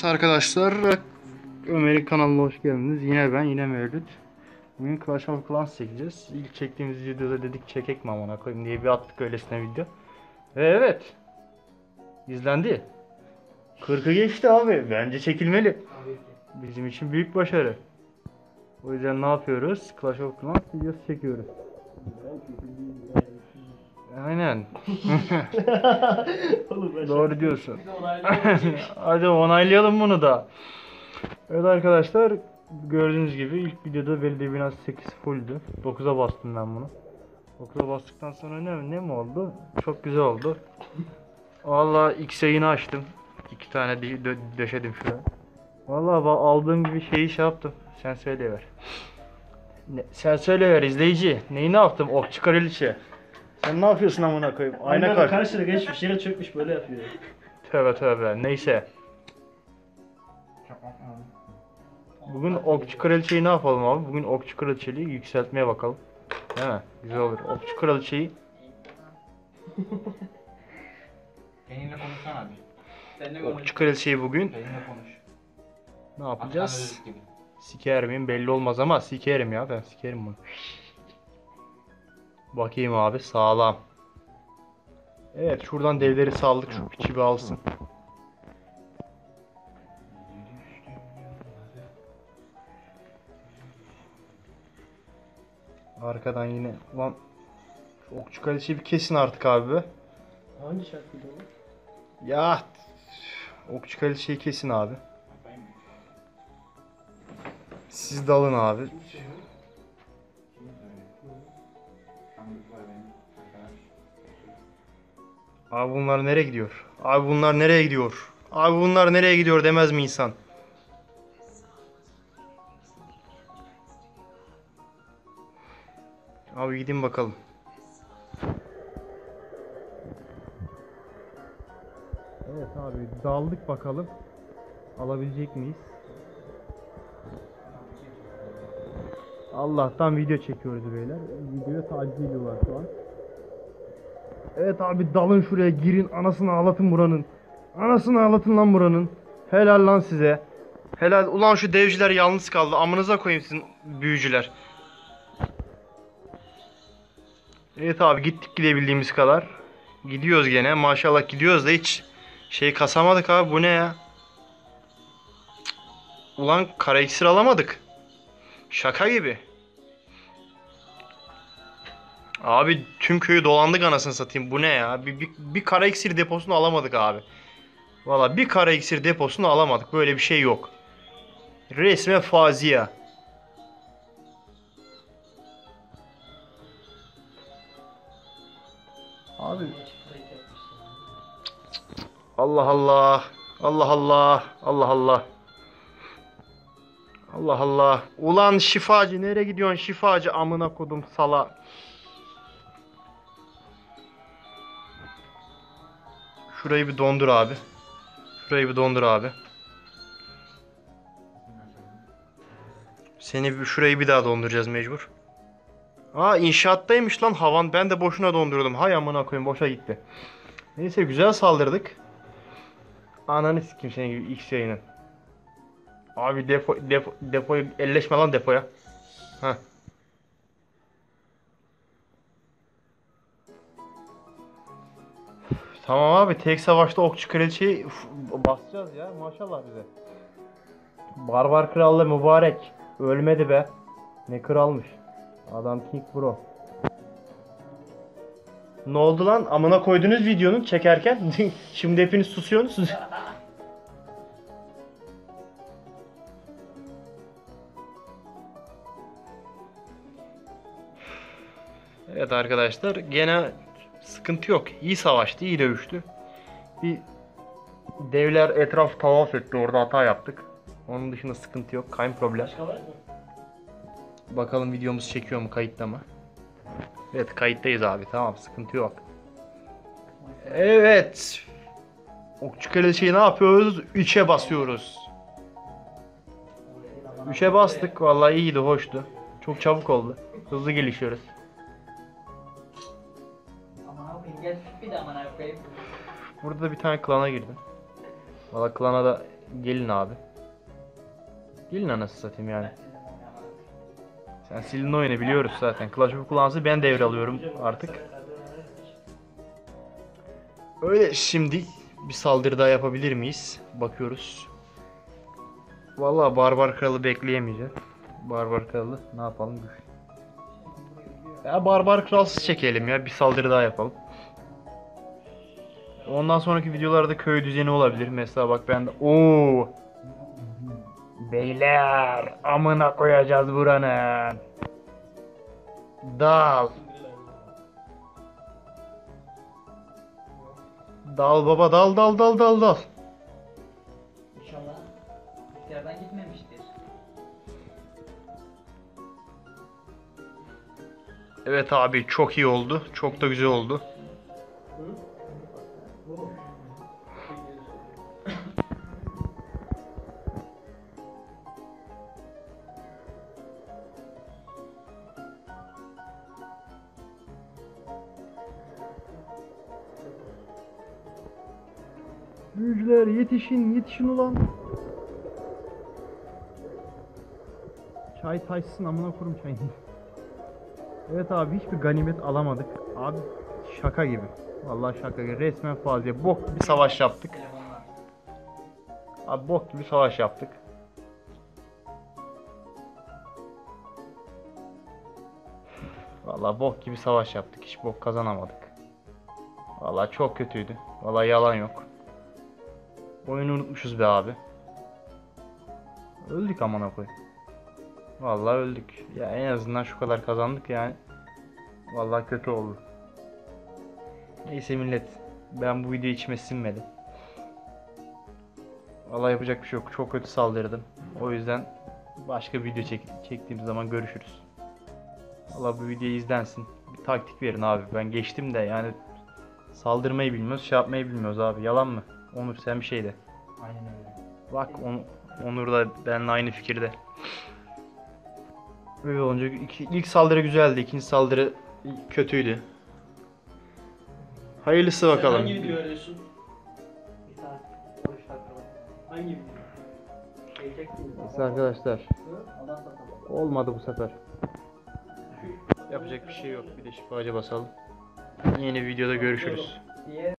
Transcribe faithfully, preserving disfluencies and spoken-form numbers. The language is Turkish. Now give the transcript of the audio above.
Arkadaşlar, Ömer'in kanalına hoş geldiniz. Yine ben, yine Mevlüt. Bugün Clash of Clans çekeceğiz. İlk çektiğimiz videoda dedik çekek mi amına koyayım diye bir attık öylesine video. Ve evet, izlendi. kırkı geçti abi. Bence çekilmeli. Bizim için büyük başarı. O yüzden ne yapıyoruz? Clash of Clans videosu çekiyoruz. Aynen. Doğru diyorsun. Hadi onaylayalım bunu da. Evet arkadaşlar, gördüğünüz gibi ilk videoda belediye binası sekiz fulldü. dokuza bastım ben bunu. dokuza bastıktan sonra ne ne mi oldu? Çok güzel oldu. Vallahi X yayını açtım. İki tane de dö döşedim şuraya. Vallahi aldığım gibi şeyi şey yaptım. Sen söyleyiver. Ne, sen söyleyiver izleyici. Neyi ne yaptım? Okçu Kraliçe. Sen ne yapıyorsun amına koyayım? Ayna Aynen karşı. karşıda geçmiş yere çökmüş böyle yapıyor. Tövbe tövbe. Neyse. Bugün Okçu Kraliçeyi ne yapalım abi? Bugün Okçu Kraliçeyi yükseltmeye bakalım. Değil mi? Güzel olur. Okçu Kraliçeyi. Benimle konuşsana abi. Seninle Okçu Kraliçeyi bugün Benimle konuş. ne yapacağız? Hakan Öztürk gibi. Siker miyim belli olmaz ama sikerim ya, ben sikerim bunu. Bakayım abi, sağlam. Evet, şuradan devleri saldık, şu piçi bir alsın. Arkadan yine ulan şu Okçu Kraliçeyi bir kesin artık abi be. Hangi şarkıydı o? Ya Okçu Kraliçeyi kesin abi. Siz dalın abi. Abi bunlar nereye gidiyor? Abi bunlar nereye gidiyor? Abi bunlar nereye gidiyor demez mi insan? Abi gidin bakalım. Evet abi, daldık bakalım. Alabilecek miyiz? Allah'tan video çekiyoruz beyler. Videoya taciz ediyorlar şu an. Evet abi, dalın şuraya, girin, anasını ağlatın buranın. Anasını ağlatın lan buranın. Helal lan size. Helal. Ulan şu devciler yalnız kaldı. Amınıza koyayım sizin büyücüler. Evet abi, gittik gidebildiğimiz kadar. Gidiyoruz gene. Maşallah gidiyoruz da hiç şey kasamadık abi. Bu ne ya? Cık. Ulan kara iksir alamadık. Şaka gibi. Abi tüm köyü dolandık anasını satayım. Bu ne ya? Bir, bir, bir kara iksir deposunu alamadık abi. Valla bir kara iksir deposunu alamadık. Böyle bir şey yok. Resme fazia. Abi Allah Allah. Allah Allah. Allah Allah. Allah Allah. Ulan şifacı, nereye gidiyorsun şifacı, amına kodum sala. Şurayı bir dondur abi. Şurayı bir dondur abi. Seni bir şurayı bir daha donduracağız mecbur. Aa, inşaattaymış lan havan. Ben de boşuna dondurdum. Hay amına koyayım, boşa gitti. Neyse, güzel saldırdık. Ananı sikeyim senin gibi X yayının. Abi depo, depo depoyu elleşme lan depoya. Heh. Tamam abi, tek savaşta Okçu Kraliçeyi basacağız ya, maşallah bize. Barbar Krallı mübarek. Ölmedi be. Ne kralmış. Adam King Bro. Ne oldu lan? Amına koydunuz videonun çekerken. Şimdi hepiniz susuyorsunuz. Evet arkadaşlar, gene sıkıntı yok. İyi savaştı, iyi dövüştü. Bir devler etraf tavaf etti, orada hata yaptık. Onun dışında sıkıntı yok. Kayın problem. Başka var mı? Bakalım videomuz çekiyor mu, kayıtta mı? Evet, kayıttayız abi, tamam, sıkıntı yok. Evet. Okçu Kraliçeyi ne yapıyoruz? üçe basıyoruz. üçe bastık, vallahi iyiydi, hoştu. Çok çabuk oldu. Hızlı gelişiyoruz. Aman abi gel bir de aman abi. Burada da bir tane klana girdim. Valla klana da Gelin abi. Gelin anasını satayım yani. Sen silin oyunu biliyoruz zaten. Clash of Clans'ı ben devralıyorum artık. Öyle şimdi bir saldırı daha yapabilir miyiz? Bakıyoruz. Vallahi Barbar Kralı bekleyemeyeceğiz. Barbar Kralı ne yapalım? Ya Barbar Kralsız çekelim ya. Bir saldırı daha yapalım. Ondan sonraki videolarda köy düzeni olabilir. Mesela bak ben de ooo beyler amına koyacağız buranın. Dal. Dal baba dal dal dal dal dal. İnşallah rüzgardan gitmemiştir. Evet abi çok iyi oldu. Çok da güzel oldu. Büyücüler yetişin yetişin ulan. Çay taşsın amına kurum çayını. Evet abi hiçbir ganimet alamadık. Abi şaka gibi. Vallahi şaka gibi. Resmen fazla bok bir savaş yaptık. Telefonlar. Abi bok gibi savaş yaptık. Vallahi bok gibi savaş yaptık. Hiç bok kazanamadık. Vallahi çok kötüydü. Vallahi yalan yok. Oyunu unutmuşuz be abi. Öldük amına koy. Vallahi öldük. Ya en azından şu kadar kazandık yani. Vallahi kötü oldu. Neyse millet. Ben bu video içime sinmedi. Vallahi yapacak bir şey yok. Çok kötü saldırdım. O yüzden başka bir video çek çektiğim zaman görüşürüz. Vallahi bu video izlensin. Bir taktik verin abi. Ben geçtim de yani saldırmayı bilmiyoruz, şey yapmayı bilmiyoruz abi. Yalan mı? Onur sen bir şey de. Aynen öyle. Bak on, Onur da benimle aynı fikirde. Böyle olunca iki, ilk saldırı güzeldi, ikinci saldırı kötüydü. Hayırlısı Sen bakalım. hangi video arıyorsun? Bir saat on üç dakika var. Hangi video? Şey çektim. Neyse arkadaşlar. Ondan satalım. Olmadı bu sefer. Yapacak bir şey yok. Bir de şifacı basalım. Yeni videoda görüşürüz. Diğer